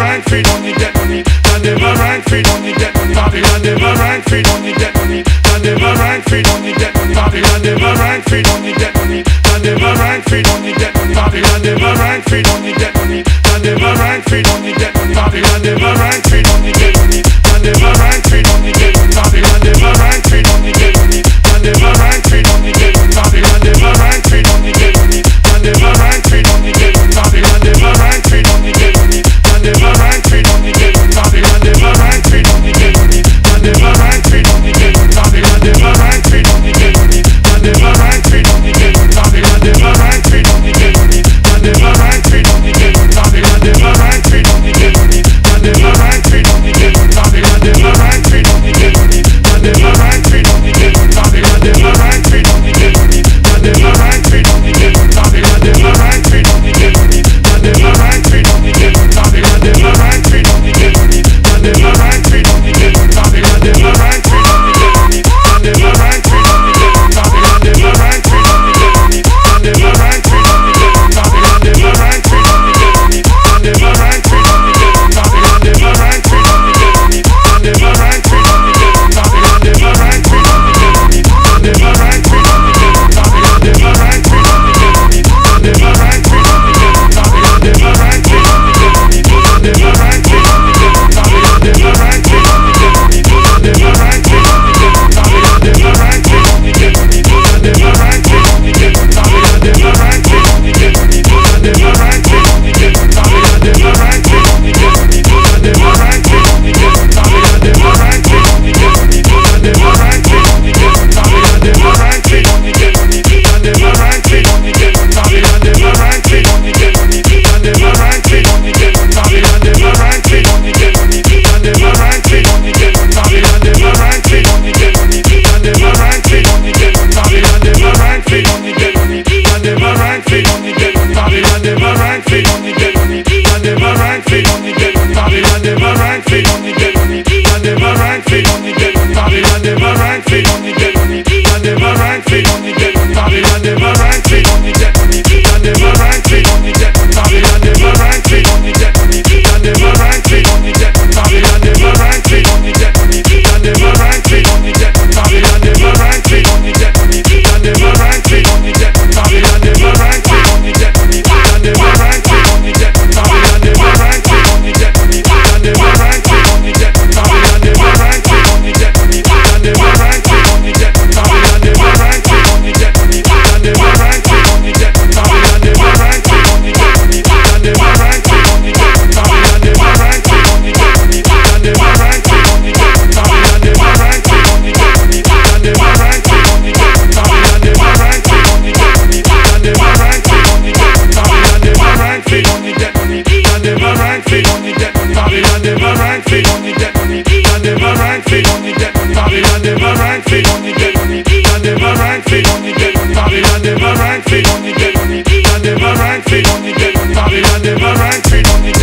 rhyme free, money get money. That never rhyme free, money get money. Babylon never rhyme free, money get money. That never rhyme free, money get money. Babylon never rhyme free, money get money. That never rhyme free, money get money. Babylon never rhyme free, money get money. That never rhyme free, money get money. Babylon never rhyme free, money get money. That never rhyme free, money get money. Babylon never rhyme free, money get money. That never rhyme free, money get money. Babylon never rhyme free, money get money. That never rhyme free, money get money. Babylon never rhyme free, money get money. That never rhyme free, money get money. Babylon never rhyme free, money get money. That never rhyme free, money get money. Babylon never rhyme free, money get money. That never rhyme free, money get money. Babylon never rhyme free, money get money. That never rhyme free, money get money. Babylon never rhyme free, money get money. That never rhyme free, money get money. Babylon never rhyme free, money get money. That never rhyme free, money get money. Babylon never rhyme free, money get money. That never rhyme free, money get money. Babylon never rhyme free, money get money. That never rhyme free, money get money. Babylon never rhyme free, money get money. That never rhyme free, money get money. Babylon never rhyme free, money get money. That never rhyme free, money get money. Babylon never rhyme free, money get money. That never rhyme free, money get money. Babylon never rhyme free, money get money. That never rhyme free, money get money. Babylon never rhyme free, money get money. That never rhyme free, money get money. Babylon never rhyme free, money get money. That never rhyme free, money get money. Babylon never rhyme free, money get money. That never rhyme free, money get money. Babylon never rhyme free, money get money. That never rhyme free, money get money. Babylon never rhyme free, money get money. That never rhyme free, money get money. Babylon never rhyme free, money get money. That never rhyme free, money get money. Babylon never rhyme free, money get money. That never rhyme free, money get money. Babylon never rhyme free, money get money. That never rhyme free, money get money. Babylon never rhyme free, money get money. That never rhyme free, money get money. Babylon never rhyme free, money get money. That never rhyme free, money get money. Babylon never rhyme free, money get money. That never rhyme free, money get money. Babylon never rhyme free, money get money. That never rhyme free, money get money. Babylon never rhyme free, money get money. That never rhyme free, money get money. Babylon never rhyme free, money get money. That never rhyme free, money get money. Babylon never rhyme free, money get money. That never rhyme free, money get money. Babylon never rhyme free, money get money. That never rhyme free, money get money. Babylon never rhyme free, money get money. That never rhyme free, money get money. Babylon never rhyme free, money get money. That never rhyme free, money get money. Babylon never rhyme free, money get money. That never rhyme free, money get money. Babylon never rhyme free, money get money. That never rhyme free, money get money. Babylon never rhyme free, money get money. That never rhyme free, money get money. Babylon never rhyme free, money get money. That never rhyme free, money get money. Babylon never rhyme free, money get money. That never rhyme free, money get money. Babylon never rhyme free, money get money. That never rhyme free, money get money. Babylon never rhyme free, money get money. That never rhyme free, money get money. Babylon never rhyme free, money get money. That never rhyme free, money get money. Babylon never rhyme free, money get money. That never rhyme free, money get money. Babylon never rhyme free, money get money. That never rhyme free, money get money. Babylon never rhyme free, money get money. That never rhyme free, money get money. Babylon never rhyme free, money get money. That never rhyme free, money get money. Babylon never rhyme free, money get money. That never rhyme free, money get money. Babylon never rhyme free, money get money. That never rhyme free, money get money. Babylon never rhyme free, money get money. That never rhyme free, money get money. Babylon never rhyme free, money get money.